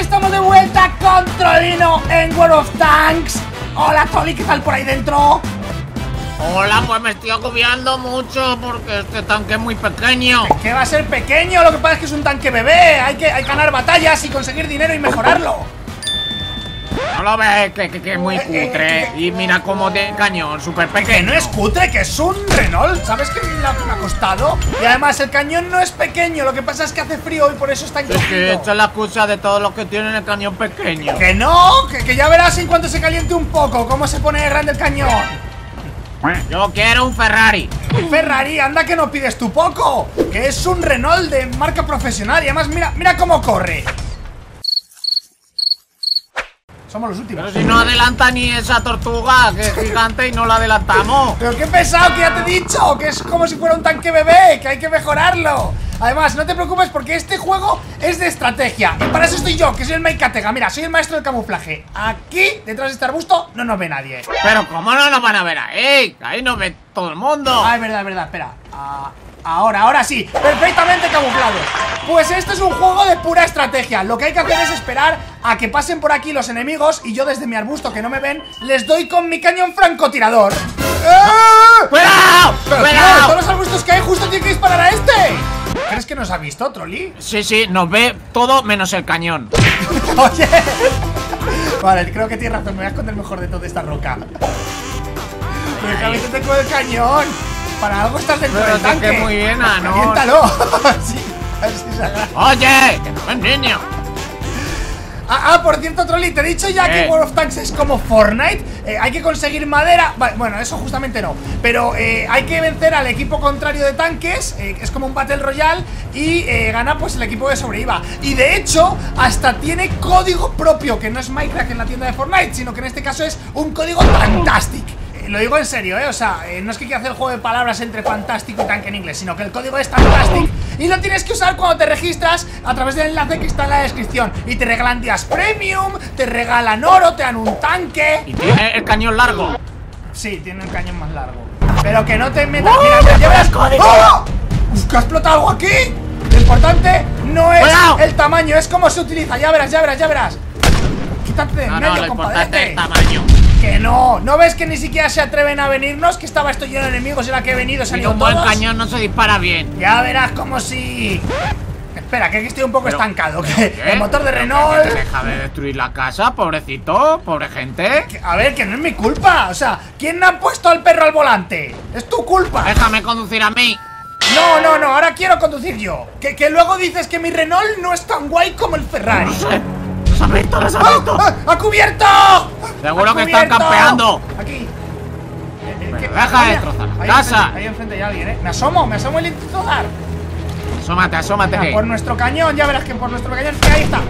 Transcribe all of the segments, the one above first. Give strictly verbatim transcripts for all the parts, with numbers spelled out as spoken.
estamos de vuelta con Trollino en World of Tanks. Hola Trolli, ¿qué tal por ahí dentro? Hola, pues me estoy agobiando mucho porque este tanque es muy pequeño. ¿Qué va a ser pequeño? Lo que pasa es que es un tanque bebé. Hay que, hay que ganar batallas y conseguir dinero y mejorarlo. ¿No lo ves? Que, que, que es muy cutre. Y mira cómo tiene cañón, súper pequeño. Que no es cutre, que es un Renault. ¿Sabes qué me ha costado? Y además el cañón no es pequeño. Lo que pasa es que hace frío y por eso está encogido. Es que esta es la excusa de todos los que tienen el cañón pequeño. Que no, que, que ya verás en cuanto se caliente un poco cómo se pone grande el cañón. Yo quiero un Ferrari. Un Ferrari, anda que no pides tú poco. Que es un Renault de marca profesional. Y además mira, mira cómo corre. Somos los últimos. Pero si no adelanta ni esa tortuga, que es gigante y no la adelantamos. Pero qué pesado, que ya te he dicho. Que es como si fuera un tanque bebé, que hay que mejorarlo. Además, no te preocupes porque este juego es de estrategia. Y para eso estoy yo, que soy el Maikatega. Mira, soy el maestro del camuflaje. Aquí, detrás de este arbusto, no nos ve nadie. Pero ¿cómo no nos van a ver ahí? Ahí nos ve todo el mundo. Ah, es verdad, es verdad, espera. Ah, ahora, ahora sí, perfectamente camuflado. Pues este es un juego de pura estrategia. Lo que hay que hacer es esperar a que pasen por aquí los enemigos y yo desde mi arbusto, que no me ven, les doy con mi cañón francotirador. ¡Eh! ¡Cuidado! Pero tío, de ¡Cuidado! todos los arbustos que hay, justo tiene que disparar a este. ¿Crees que nos ha visto, Trolli? Sí, sí, nos ve todo menos el cañón. Oye. Vale, creo que tienes razón, me voy a esconder mejor de toda esta roca. Pero que a veces tengo el cañón. Para algo estás dentro Pero del tanque. que muy bien, ah, ¿no? Caliéntalo. Sí, a ver si se agarra. Oye, que no es niño. Ah, ah, por cierto, Trolli, te he dicho ya ¿Qué? que World of Tanks es como Fortnite. eh, Hay que conseguir madera. Vale, bueno, eso justamente no. Pero eh, hay que vencer al equipo contrario de tanques. eh, Es como un Battle Royale. Y eh, gana pues el equipo que sobreviva. Y de hecho, hasta tiene código propio. Que no es Minecraft en la tienda de Fortnite, sino que en este caso es un código Fantastic. Lo digo en serio, ¿eh? O sea, eh, no es que quiera hacer el juego de palabras entre fantástico y tanque en inglés, sino que el código es Fantastic y lo tienes que usar cuando te registras a través del enlace que está en la descripción. Y te regalan días premium, te regalan oro, te dan un tanque. Y tiene el cañón largo. Sí, tiene el cañón más largo. Pero que no te metas. Mira, mira, ya verás código. ¡Oh! Uf, ¿que ha explotado algo aquí? Lo importante no es ¡Cuidado! el tamaño, es cómo se utiliza. Ya verás, ya verás, ya verás. Quítate de en No, medio, no, lo importante es compadre. el tamaño. Que no, ¿no ves que ni siquiera se atreven a venirnos? Que estaba esto lleno de enemigos y la que he venido se han Y ido un buen todos. cañón no se dispara bien. Ya verás como si... Espera, que aquí estoy un poco Pero- estancado. ¿Pero Que qué? el motor de ¿Pero Renault... que te deja de destruir la casa, pobrecito, pobre gente. Que- A ver, que no es mi culpa. O sea, ¿quién ha puesto al perro al volante? Es tu culpa. Déjame conducir a mí. No, no, no, ahora quiero conducir yo. Que, que luego dices que mi Renault no es tan guay como el Ferrari. No sé. ¡Los ha visto, los ha ¡Ah! visto! ¡Ah! ¡Ha cubierto! Seguro ¡Ha que están cubierto! campeando. Aquí. Eh, eh, Pero ¿qué- deja de coña? destrozar la Ahí casa. enfrente- Ahí enfrente hay alguien, eh. Me asomo, me asomo el intento dar. Asómate, asómate. Mira, por nuestro cañón, ya verás que por nuestro cañón. Ahí está.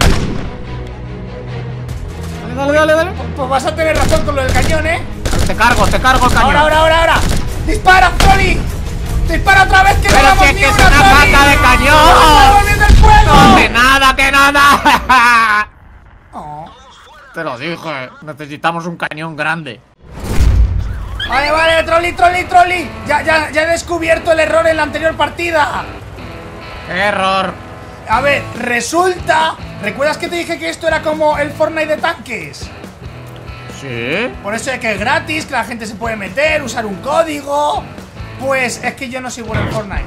Dale, dale, dale, dale. Pues vas a tener razón con lo del cañón, eh. Te cargo, te cargo el cañón. Ahora, ahora, ahora, ahora. ¡Dispara, Trolli! ¡Dispara otra vez que no Pero damos si es ni que es una, una Trolli! falta de ¡No cañón. estamos viendo el fuego! No, que nada, que nada. Oh. Te lo dije, necesitamos un cañón grande. Vale, vale, Trolli, Trolli, Trolli. Ya, ya, ya he descubierto el error en la anterior partida. ¡Qué error! A ver, resulta... ¿Recuerdas que te dije que esto era como el Fortnite de tanques? ¿Sí? Por eso es que es gratis, que la gente se puede meter, usar un código. Pues es que yo no soy bueno en Fortnite.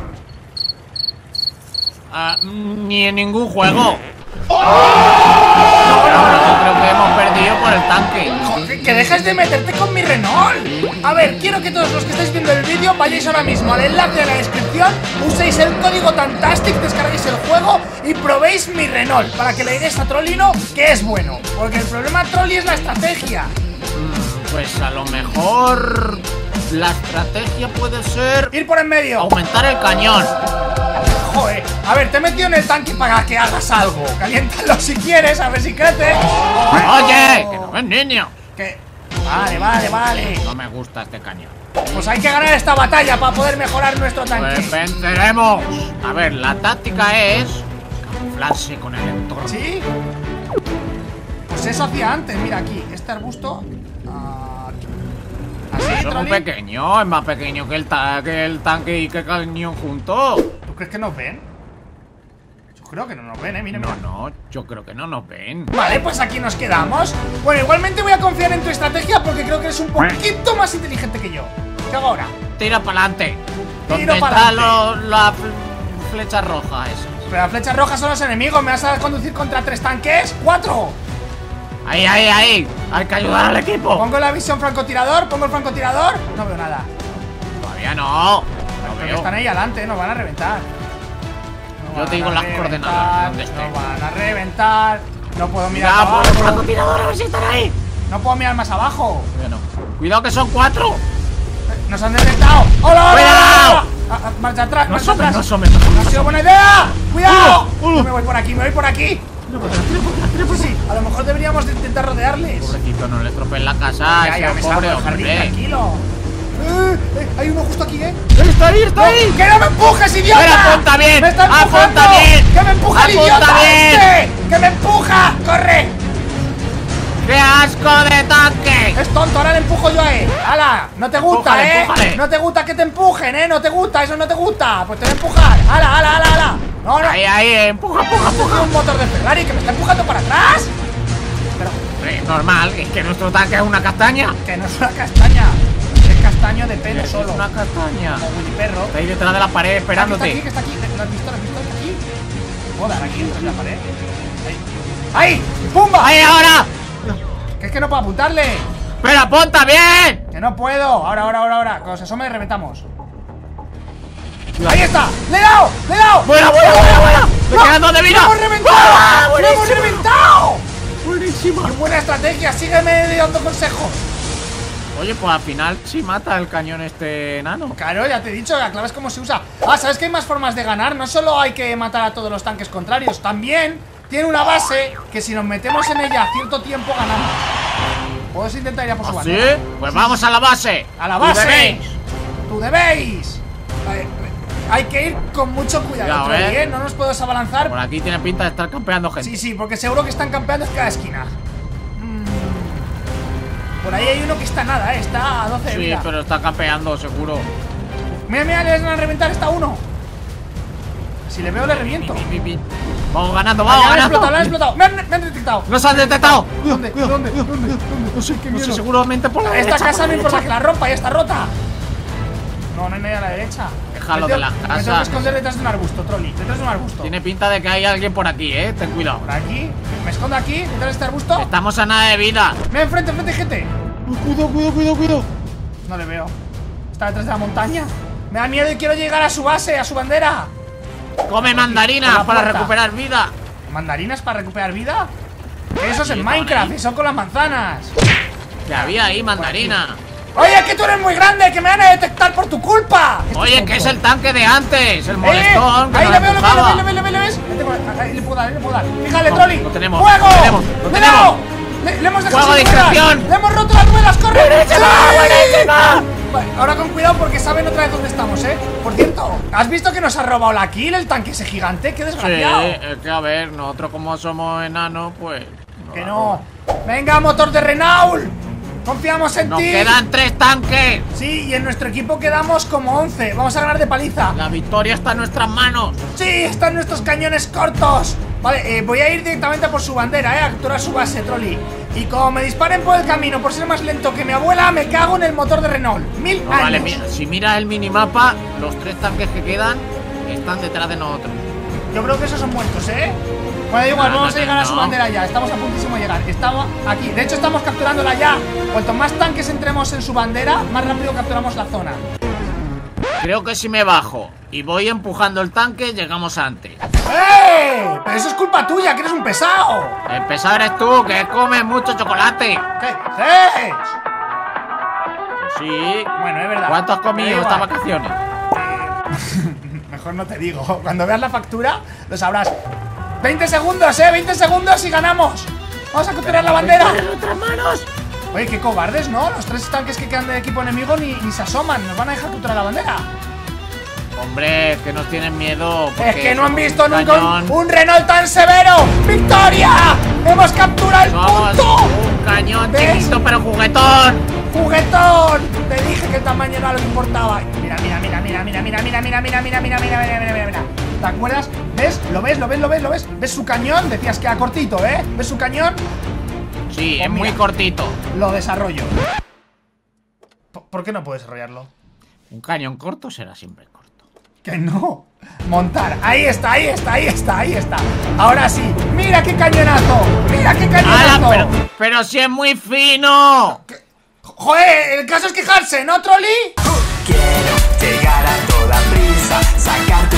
Ah, ni en ningún juego. No, no, no, creo que hemos perdido por el tanque. Joder, que dejes de meterte con mi Renault. A ver, quiero que todos los que estáis viendo el vídeo vayáis ahora mismo al enlace de la descripción, uséis el código Fantastic, descarguéis el juego y probéis mi Renault para que le digáis a Trollino que es bueno. Porque el problema, Trolli, es la estrategia. Mm, Pues a lo mejor la estrategia puede ser Ir por en medio. aumentar el cañón. Joder, a ver, te he metido en el tanque para que hagas algo. Caliéntalo si quieres, a ver si crece. Oye, que no es niño. Que... Vale, vale, vale. No me gusta este cañón. Pues hay que ganar esta batalla para poder mejorar nuestro tanque. Pues venceremos. A ver, la táctica es camuflarse con el entorno. ¿Sí? Pues eso hacía antes, mira aquí, este arbusto. Aquí. Así, Eso es muy Trolli. pequeño, es más pequeño que el, ta que el tanque y que el cañón juntos. ¿Tú crees que nos ven? Yo creo que no nos ven, eh, mira, No, mira. no, yo creo que no nos ven. Vale, pues aquí nos quedamos. Bueno, igualmente voy a confiar en tu estrategia porque creo que eres un poquito más inteligente que yo. ¿Qué hago ahora? Tira para adelante. ¿Dónde Tiro está pa'lante. lo- la fl- flecha roja esa? Pero las flechas rojas son los enemigos. ¿Me vas a conducir contra tres tanques? ¡Cuatro! Ahí, ahí, ahí. Hay que ayudar al equipo. Pongo la visión francotirador, pongo el francotirador. No veo nada. Todavía no. No Porque veo. están ahí adelante, nos van a reventar. Nos Yo van te digo a las reventar, coordenadas, ¿dónde estén? Nos van a reventar. No puedo mirar Mira, para por el abajo. francotirador, a ver si están ahí. No puedo mirar más abajo. Bueno, cuidado que son cuatro. Nos han detectado. ¡Hola, hola! ¡Cuidado! hola! Ah, ah, marcha atrás, No marcha asomes, atrás. no asomes, no asomes, No ha no sido asomes. buena idea. ¡Cuidado! Uh, uh. Yo me voy por aquí, me voy por aquí. Sí, sí, a lo mejor deberíamos de intentar rodearles. Pobrecito, no le estropeen la casa. Ya, ya, ese me salgo pobre del jardín, hombre. tranquilo. Eh, eh, hay uno justo aquí, ¿eh? Está ahí, está ahí. ¡Que no me empujes, idiota! Pero apunta bien, ¡Me está empujando! apunta bien. ¡Que me empuja el Apunta idiota bien. este! ¡Que me empuja! ¡Corre! ¡Qué asco de tanque! Es tonto, ahora le empujo yo a él. ¡Hala! No te gusta, Empújale, ¿eh? empújale. No te gusta que te empujen, ¿eh? No te gusta, eso no te gusta. Pues te voy a empujar. ¡Hala, hala, hala, hala! No, no. Ahí, ahí, empuja, empuja, ¿Has cogido empuja. un motor de Ferrari que me está empujando para atrás? Pero Hombre, normal, es que nuestro tanque es una castaña. que no es una castaña. Es castaño de pelo Es solo. una castaña. Como Willy Perro. Está ahí detrás de la pared Está aquí, esperándote. que está aquí, que está aquí. ¿Lo has visto? ¿Lo has visto? Está aquí. Puedo dar aquí, detrás de la pared. Ahí. ¡Ahí! ¡Pumba! ¡Ahí ahora! Que es que no puedo apuntarle. ¡Pero apunta bien! Que no puedo. Ahora, ahora, ahora, ahora. Cuando se asome, reventamos. ¡Ahí está! ¡Le he dado! ¡Le he dado! ¡Buena, buena, buena, buena! ¡Me ¡No! quedan dos de vida! ¡Lo hemos reventado! ¡Ah, ¡Lo hemos buenísima! reventado! ¡Buenísima! ¡Qué buena estrategia! Sígueme dando consejos. Oye, pues al final sí mata el cañón este enano. Claro, ya te he dicho, la clave es cómo se usa. Ah, ¿sabes que hay más formas de ganar? No solo hay que matar a todos los tanques contrarios, también tiene una base que si nos metemos en ella a cierto tiempo ganamos. Puedes intentar ir a por su ¿Ah, sí? bandera. Pues vamos a la base. ¡A la Y base! debéis. ¡Tú debéis! Eh, Hay que ir con mucho cuidado, Cuidado, Trolli, eh. ¿eh? No nos podemos abalanzar. Por aquí tiene pinta de estar campeando gente. Sí, sí, porque seguro que están campeando en cada esquina. Mm. Por ahí hay uno que está nada, ¿eh? Está a doce de Sí, vida. pero está campeando, seguro. Mira, mira, le van a reventar, está uno. Si le veo, le reviento. Pi, pi, pi. Vamos ganando, Ah, vamos ya lo han ganando. explotado, lo han explotado. Me han, me han detectado. ¡Nos han detectado! ¿Dónde? ¿Dónde? ¿Dónde? ¿Dónde? No sé, no sé, miedo. seguramente por la Esta derecha, casa por no la importa derecha. que la rompa, ya está rota. No, no hay nadie a la derecha. Déjalo Me de tengo- las Me tengo que casas. esconder detrás de un arbusto, Trolli. Detrás de un arbusto. Tiene pinta de que hay alguien por aquí, eh. Ten cuidado. Por aquí. Me escondo aquí, detrás de este arbusto. Estamos a nada de vida. Mira, enfrente, enfrente, gente. Cuidado, cuidado, cuidado, cuidado. No le veo. Está detrás de la montaña. Me da miedo y quiero llegar a su base, a su bandera. Come Por mandarinas la para puerta. recuperar vida. ¿Mandarinas para recuperar vida? Eso es Sí, en estaban Minecraft ahí. y son con las manzanas. Que había ahí mandarina. Oye, que tú eres muy grande, que me van a detectar por tu culpa. Oye, que es el tanque de antes, el Eh, molestón. que ahí nos le veo, le veo, empujaba. le veo, le veo, le veo, le veo. Ahí le puedo dar, ahí le puedo dar. Fíjale, No, Trolli. lo tenemos, ¡Fuego! lo tenemos, lo ¡Le he tenemos. dado! Le, le hemos dejado ¡Fuego sin de ruedas. discreción! ¡Le hemos roto las ruedas! ¡Corre! ¡Buenísima, ¡Sí! buenísima! Vale, ahora con cuidado porque saben otra vez dónde estamos, ¿eh? Por cierto, ¿has visto que nos ha robado la kill el tanque ese gigante? ¡Qué Sí, desgraciado! es que a ver, nosotros como somos enanos, pues. nos Que la no. Venga, motor de Renault. Confiamos en Nos ti. quedan tres tanques. Sí, y en nuestro equipo quedamos como once. Vamos a ganar de paliza. La victoria está en nuestras manos. Sí, están nuestros cañones cortos. Vale, eh, voy a ir directamente a por su bandera, eh, a capturar su base, Trolli. Y como me disparen por el camino por ser más lento que mi abuela, me cago en el motor de Renault. Mil No, años. vale, mira, si miras el minimapa, los tres tanques que quedan están detrás de nosotros. Yo creo que esos son muertos, ¿eh? Bueno, da igual, No, vamos no, a llegar a su no. bandera ya. Estamos a puntísimo de llegar. Estamos aquí. De hecho, estamos capturándola ya. Cuanto más tanques entremos en su bandera, más rápido capturamos la zona. Creo que si me bajo y voy empujando el tanque, llegamos antes. ¡Eh! Pero eso es culpa tuya, que eres un pesado. El pesado eres tú, que comes mucho chocolate. ¿Qué dices? Sí. Bueno, es verdad. ¿Cuánto has Me da comido igual. estas vacaciones? Eh, Mejor no te digo. Cuando veas la factura, lo sabrás. veinte segundos, eh. veinte segundos y ganamos. Vamos a capturar la bandera. ¡En nuestras manos! Oye, qué cobardes, ¿no? Los tres tanques que quedan del equipo enemigo ni, ni se asoman. Nos van a dejar capturar la bandera. Hombre, que nos tienen miedo. Es porque que no han somos visto un nunca cañón. un, un Renault tan severo. ¡Victoria! ¡Hemos capturado el Somos punto! un cañón ¿Ves? chiquito pero juguetón. ¡Juguetón! Te dije que el tamaño no era lo que importaba. Mira, mira, mira, mira, mira, mira, mira, mira, mira, mira, mira, mira, mira, mira, mira. ¿Te acuerdas? ¿Ves? ¿Lo ves? ¿Lo ves? ¿Lo ves? ¿Lo ves? ¿Ves su cañón? Decías que era cortito, ¿eh? ¿Ves su cañón? Sí, Pues es muy mira, cortito. Lo desarrollo. ¿Por qué no puedes desarrollarlo? Un cañón corto será siempre corto. Que no. Montar. Ahí está, ahí está, ahí está, ahí está. Ahora sí. ¡Mira qué cañonazo! ¡Mira qué cañonazo! ¡Hala! Pero, pero si es muy fino. ¿Qué? Joder, el caso es quejarse, ¿no, Trolli? Quiero llegar a toda prisa, sacar